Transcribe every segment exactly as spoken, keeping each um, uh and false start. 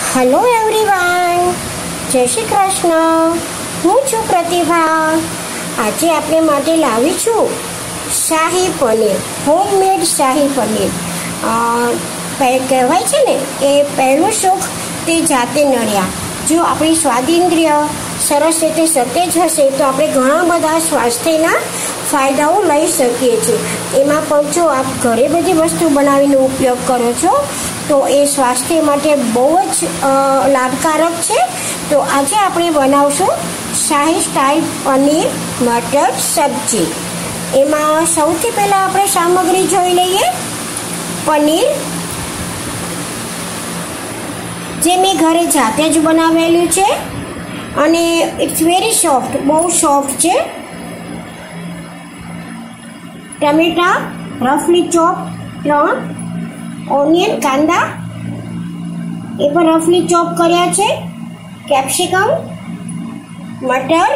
Hello everyone, જય શ્રી કૃષ્ણ. હું છું પ્રતિભા. આજે આપણે માટે લાવી છું શાહી પનીર, હોમમેડ શાહી પનીર. કહેવાય છે ને કે પહેલું સુખ તે જાતે નળ્યા. જો આપણી સ્વાદિન્દ્રિય સરસ રીતે સતેજ હશે તો આપણે ઘણા બધા સ્વાસ્થ્યના ફાયદાઓ લઈ શકીએ છીએ. એમાં પણ જો આપ ઘરે બધી વસ્તુ બનાવીને ઉપયોગ કરો છો તો એ સ્વાસ્થ્ય માટે બહુ જ લાભકારક છે. તો આજે આપણે બનાવશું શાહી સ્ટાઇલ પનીર મટર સબ્જી. એમાં સૌથી પહેલાં આપણે સામગ્રી જોઈ લઈએ. પનીર જે મેં ઘરે જાતે જ બનાવેલું છે અને ઇટ્સ વેરી સોફ્ટ, બહુ સોફ્ટ છે. ટમેટા રફલી ચોપ ત્રણ, ઓનિયન કાંદા એ પણ રફલી ચોપ કર્યા છે, કેપ્સિકમ, મટર,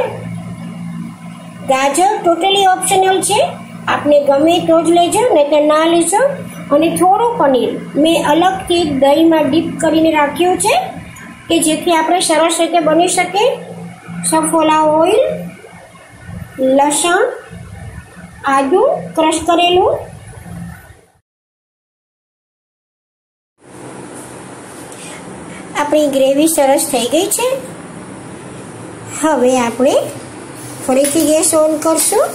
ગાજર ટોટલી ઓપ્શનલ છે, આપને ગમે તો જ લેજો નહીં તો ના લેજો. અને થોડું પનીર મેં અલગથી દહીંમાં ડીપ કરીને રાખ્યું છે કે જેથી આપણે સરસ રીતે બની શકે. સફોલા ઓઇલ, લસણ, આદુ ક્રશ કરેલું, આપણી ગ્રેવી સરસ થઈ ગઈ છે. હવે આપણે ફરીથી ગેસ ઓન કરશું.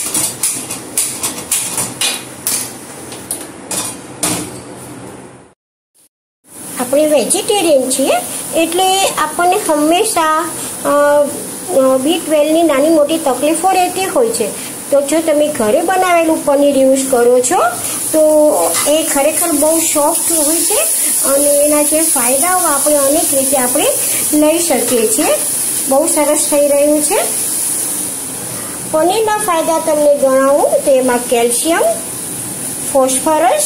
આપણે વેજીટેરિયન છીએ એટલે આપણને હંમેશા બી ટ્વેલ્વની નાની મોટી તકલીફો રહેતી હોય છે. તો જો તમે ઘરે બનાવેલું પનીર યુઝ કરો છો તો એ ખરેખર બહુ સોફ્ટ હોય છે અને એના જે ફાયદાઓ આપણે અનેક રીતે આપણે લઈ શકીએ છીએ. બહુ સરસ થઈ રહ્યું છે. પનીરના ફાયદા તમને જણાવું તો એમાં કેલ્શિયમ, ફોસ્ફરસ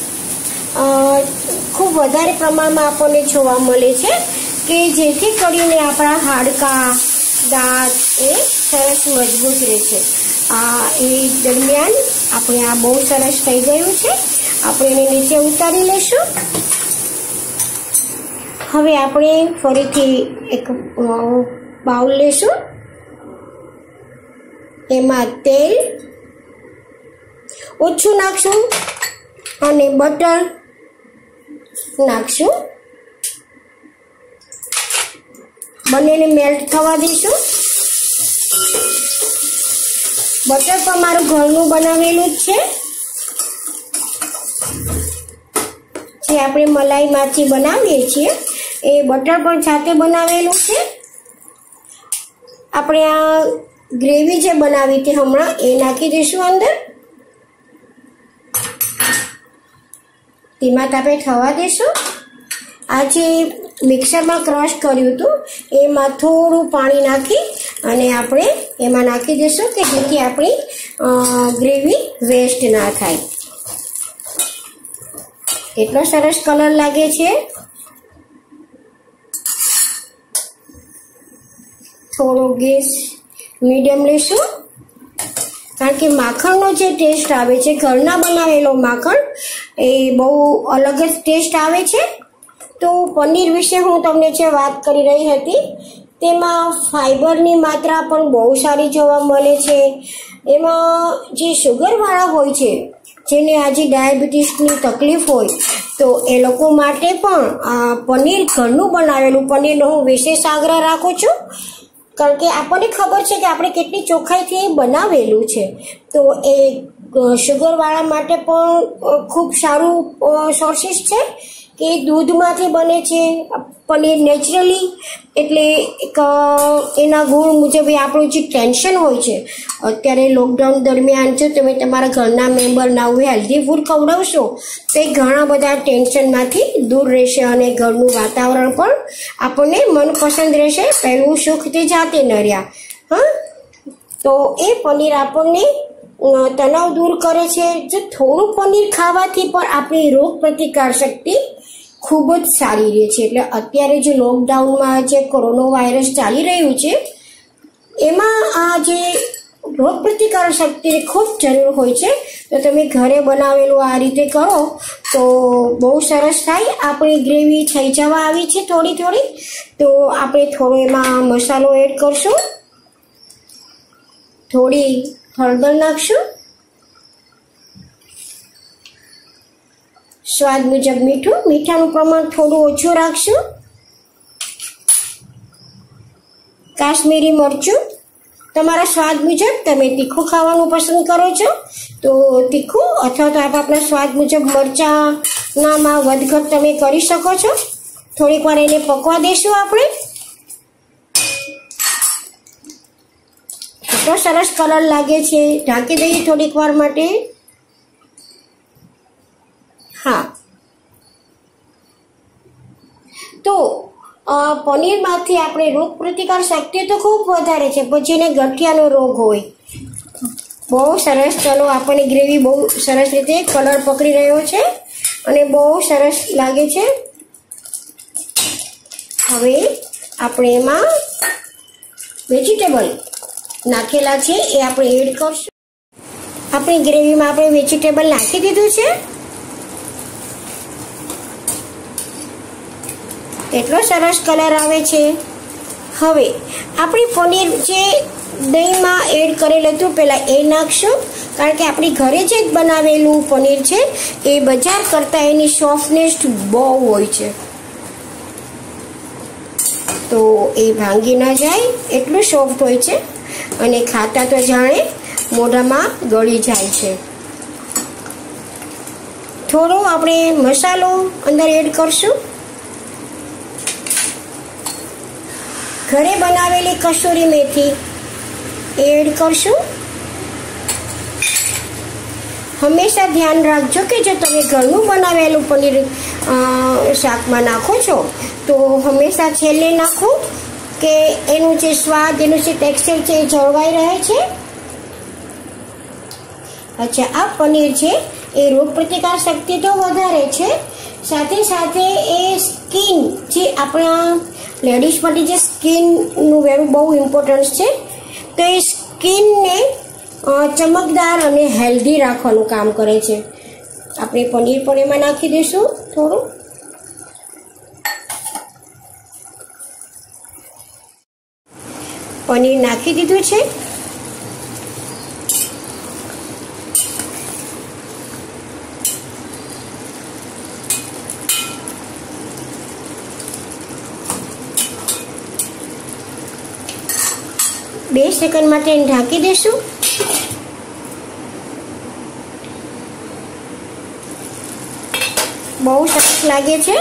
ખૂબ વધારે પ્રમાણમાં આપણને જોવા મળે છે કે જેથી કરીને આપણા હાડકાં, દાંત એ સરસ મજબૂત રહે છે. આ એ દરમિયાન આપણે આ બહુ સરસ થઈ ગયું છે. આપણે એને નીચે ઉતારી લઈશું. હવે આપણે ફરીથી એક બાઉલ લેશું. એમાં તેલ ઓછું નાખશું અને બટર નાખશું. બંનેને મેલ્ટ થવા દઈશું. બટર પણ મારું ઘરનું બનાવેલું જ છે, જે આપણે મલાઈમાંથી બનાવીએ છીએ એ બટર પણ જાતે બનાવેલું છે. આપણે આ ગ્રેવી જે બનાવી હતી હમણાં એ નાખી દઈશું અંદર. ધીમા તાપે થવા દઈશું. આ જે મિક્સરમાં ક્રશ કર્યું હતું એમાં થોડું પાણી નાખી અને આપણે એમાં નાખી દઈશું કે જેથી આપણી ગ્રેવી વેસ્ટ ના થાય. કેટલો સરસ કલર લાગે છે. થોડો ગેસ મીડિયમ લઈશું કારણ કે માખણનો જે ટેસ્ટ આવે છે, ઘરના બનાવેલો માખણ એ બહુ અલગ જ ટેસ્ટ આવે છે. તો પનીર વિશે હું તમને જે વાત કરી રહી હતી તેમાં ફાઈબરની માત્રા પણ બહુ સારી જોવા મળે છે. એમાં જે શુગરવાળા હોય છે, જેને આજે ડાયાબિટીસની તકલીફ હોય તો એ લોકો માટે પણ આ પનીર, ઘરનું બનાવેલું પનીરનો હું વિશેષ આગ્રહ રાખું છું. કારણ કે આપણને ખબર છે કે આપણે કેટલી ચોખ્ખાઈથી બનાવેલું છે. તો એ શુગરવાળા માટે પણ ખૂબ સારું સોર્સિસ છે કે દૂધમાંથી બને છે પનીર નેચરલી. એટલે એક એના ગુણ મુજબ એ આપણું જે ટેન્શન હોય છે, અત્યારે લોકડાઉન દરમિયાન જો તમે તમારા ઘરના મેમ્બર નવું હેલ્ધી ફૂડ ખવડાવશો તો એ ઘણા બધા ટેન્શનમાંથી દૂર રહેશે અને ઘરનું વાતાવરણ પણ આપણને મનપસંદ રહેશે. પહેલું સુખ તે જાતે નર્યા. હા, તો એ પનીર આપણને તણાવ દૂર કરે છે. જો થોડું પનીર ખાવાથી પણ આપણી રોગ પ્રતિકાર શક્તિ ખૂબ જ સારી રહે છે. એટલે અત્યારે જે લોકડાઉનમાં જે કોરોના વાયરસ ચાલી રહ્યું છે એમાં આ જે રોગ પ્રતિકારક શક્તિની ખૂબ જરૂર હોય છે, તો તમે ઘરે બનાવેલું આ રીતે કરો તો બહુ સરસ થાય. આપણી ગ્રેવી થઈ જવા આવી છે થોડી થોડી, તો આપણે થોડો એમાં મસાલો એડ કરશું. થોડી હળદર નાખશું, સ્વાદ મુજબ મીઠું, મીઠાનું પ્રમાણ થોડું ઓછું રાખશું. કાશ્મીરી મરચું, તમારા સ્વાદ મુજબ, તમે તીખું ખાવાનું પસંદ કરો છો તો તીખું, અથવા તો આપણા સ્વાદ મુજબ મરચાંનામાં વધઘટ તમે કરી શકો છો. થોડીક વાર એને પકવા દેશું આપણે. એટલો સરસ કલર લાગે છે, ઢાંકી દઈએ થોડીક વાર માટે. હા, તો પનીરમાંથી આપણે રોગ પ્રતિકાર શક્તિ તો ખૂબ વધારે છે, પણ જેને ગઠિયાનો રોગ હોય, બહુ સરસ. ચલો, આપણને ગ્રેવી બહુ સરસ રીતે કલર પકડી રહ્યો છે અને બહુ સરસ લાગે છે. હવે આપણે એમાં વેજીટેબલ નાખેલા છે એ આપણે એડ કરશું. આપણી ગ્રેવીમાં આપણે વેજીટેબલ નાખી દીધું છે. એટલો સરસ કલર આવે છે. હવે આપણી પનીર જે દહીંમાં એડ કરેલું હતું પહેલાં એ નાખશું, કારણ કે આપણી ઘરે જે બનાવેલું પનીર છે એ બજાર કરતાં એની સોફ્ટનેસ બહુ હોય છે, તો એ ભાંગી ના જાય એટલું સોફ્ટ હોય છે અને ખાતા તો જાણે મોઢામાં ગળી જાય છે. થોડો આપણે મસાલો અંદર એડ કરશું. ઘરે બનાવેલી કસૂરી મેથી એડ કરશું. હંમેશા ધ્યાન રાખજો કે જો તમે ઘરનું બનાવેલું પનીર શાકમાં નાખો છો તો હંમેશા છેલ્લે નાખો, કે એનું જે સ્વાદ, એનું જે ટેક્સચર છે એ જળવાઈ રહે છે. અચ્છા, આ પનીર છે એ રોગ પ્રતિકાર શક્તિ તો વધારે છે, સાથે સાથે એ સ્કિન, જે આપણા લેડીઝ માટે જે સ્કિનનું વેરું બહુ ઇમ્પોર્ટન્સ છે, તો એ સ્કિનને ચમકદાર અને હેલ્ધી રાખવાનું કામ કરે છે. આપણે પનીર પણ એમાં નાખી દઈશું થોડું. પનીર નાખી દીધું છે. બે સેકન્ડ માટે ઢાંકી દઈશું. બહુ સરસ લાગે છે.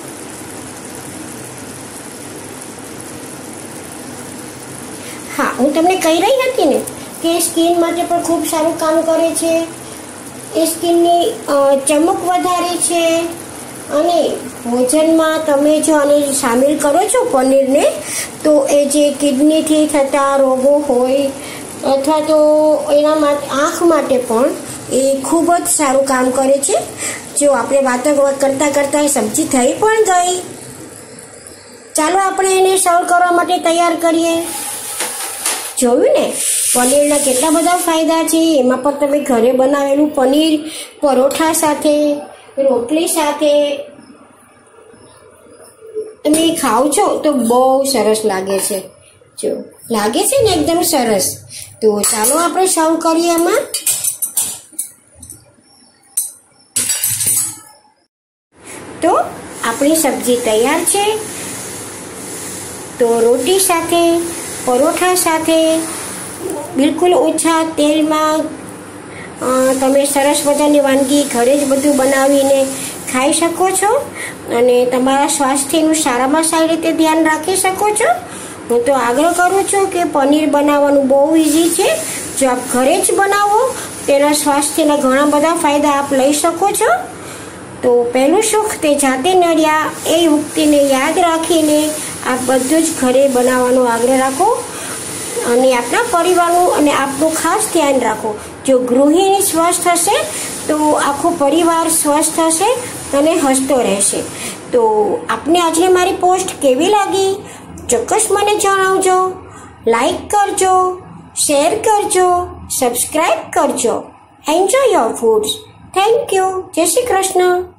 હા, હું તમને કહી રહી હતી ને કે સ્કિન માટે પણ ખૂબ સારું કામ કરે છે. એ સ્કિનની ચમક વધારે છે અને ભોજનમાં તમે જો આને સામેલ કરો છો પનીરને, તો એ જે કિડનીથી થતા રોગો હોય અથવા તો એના માટે, આંખ માટે પણ એ ખૂબ જ સારું કામ કરે છે. જો આપણે વાતો કરતાં કરતાં સબ્જી થઈ પણ ગઈ. ચાલો આપણે એને સર્વ કરવા માટે તૈયાર કરીએ. જોયું ને પનીરના કેટલા બધા ફાયદા છે. એમાં પણ તમે ઘરે બનાવેલું પનીર પરોઠા સાથે, રોટલી સાથે તમે ખાઓ છો તો બહુ સરસ લાગે છે. જો લાગે છે ને એકદમ સરસ. તો ચાલો આપણે સર્વ કરીએ. એમાં તો આપણી સબ્જી તૈયાર છે. તો રોટી સાથે, પરોઠા સાથે, બિલકુલ ઓછા તેલમાં તમે સરસ મજાની વાનગી ઘરે જ બધું બનાવીને ખાઈ શકો છો અને તમારા સ્વાસ્થ્યનું સારામાં સારી રીતે ધ્યાન રાખી શકો છો. હું તો આગ્રહ કરું છું કે પનીર બનાવવાનું બહુ ઇઝી છે. જો આપ ઘરે જ બનાવો તેના સ્વાસ્થ્યના ઘણા બધા ફાયદા આપ લઈ શકો છો. તો પહેલું સુખ તે જાતે નડ્યા, એ ઉક્તિને યાદ રાખીને આપ બધું જ ઘરે બનાવવાનો આગ્રહ રાખો અને આપણા પરિવારનું અને આપનું ખાસ ધ્યાન રાખો. જો ગૃહિણી સ્વસ્થ હશે તો આખો પરિવાર સ્વસ્થ હશે અને હસતો રહેશે. તો આપને આજની મારી પોસ્ટ કેવી લાગી ચોક્કસ મને જણાવજો. લાઈક કરજો, શેર કરજો, સબસ્ક્રાઇબ કરજો. Enjoy your foods. Thank you. જય શ્રી કૃષ્ણ.